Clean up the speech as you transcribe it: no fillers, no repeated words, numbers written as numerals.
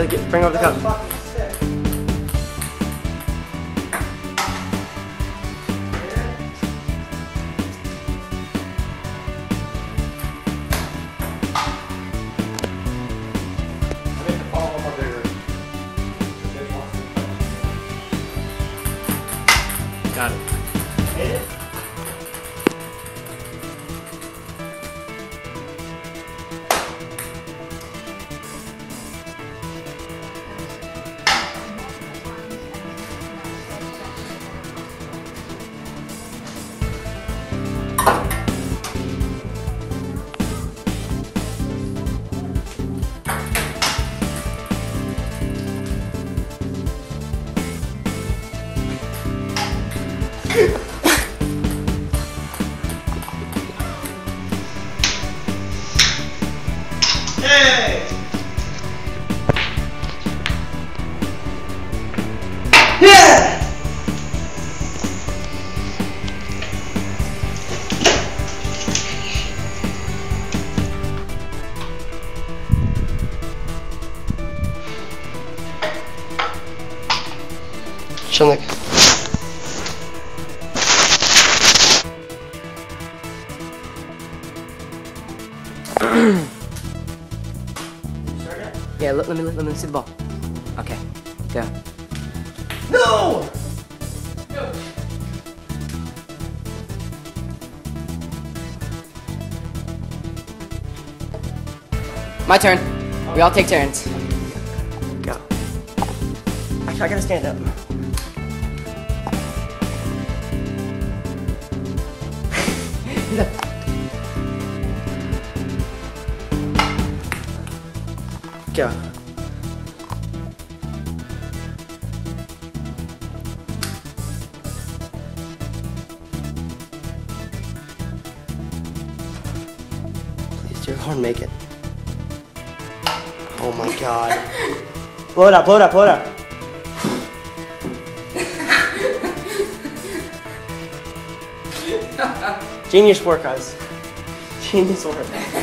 bring over the cup. Got it. Hit it. Hey! Yeah! Shanlık. Yeah, let me see the ball. Okay, go. No! My turn. We all take turns. Go. Actually, I gotta stand up. Go. Please, dear Lord, make it. Oh my God. Blow it up, blow it up, blow it up. Genius work, guys. Genius work.